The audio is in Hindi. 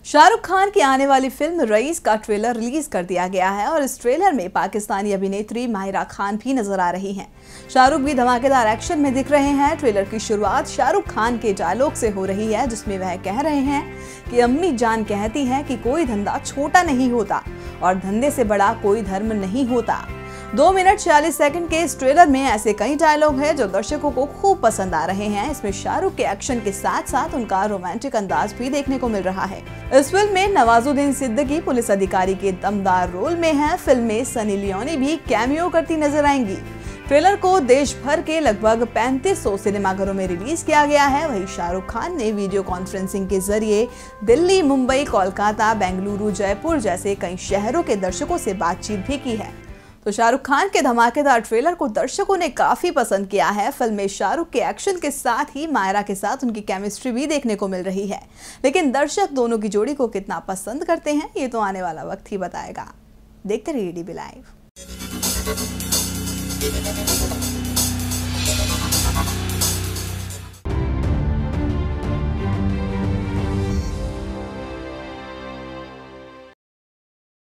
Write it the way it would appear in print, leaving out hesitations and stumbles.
शाहरुख खान की आने वाली फिल्म रईस का ट्रेलर रिलीज कर दिया गया है और इस ट्रेलर में पाकिस्तानी अभिनेत्री माहिरा खान भी नजर आ रही हैं। शाहरुख भी धमाकेदार एक्शन में दिख रहे हैं। ट्रेलर की शुरुआत शाहरुख खान के डायलॉग से हो रही है, जिसमें वह कह रहे हैं कि अम्मी जान कहती हैं कि कोई धंधा छोटा नहीं होता और धंधे से बड़ा कोई धर्म नहीं होता। 2 मिनट 46 सेकंड के इस ट्रेलर में ऐसे कई डायलॉग हैं जो दर्शकों को खूब पसंद आ रहे हैं। इसमें शाहरुख के एक्शन के साथ साथ उनका रोमांटिक अंदाज भी देखने को मिल रहा है। इस फिल्म में नवाजुद्दीन सिद्दीकी पुलिस अधिकारी के दमदार रोल में है। फिल्म में सनी लियोनी भी कैमियो करती नजर आएंगी। ट्रेलर को देश भर के लगभग 3500 सिनेमाघरों में रिलीज किया गया है। वहीं शाहरुख खान ने वीडियो कॉन्फ्रेंसिंग के जरिए दिल्ली, मुंबई, कोलकाता, बेंगलुरु, जयपुर जैसे कई शहरों के दर्शकों से बातचीत भी की है। तो शाहरुख खान के धमाकेदार ट्रेलर को दर्शकों ने काफी पसंद किया है। फिल्म में शाहरुख के एक्शन के साथ ही मायरा के साथ उनकी केमिस्ट्री भी देखने को मिल रही है। लेकिन दर्शक दोनों की जोड़ी को कितना पसंद करते हैं, ये तो आने वाला वक्त ही बताएगा। देखते रहिए DB Live।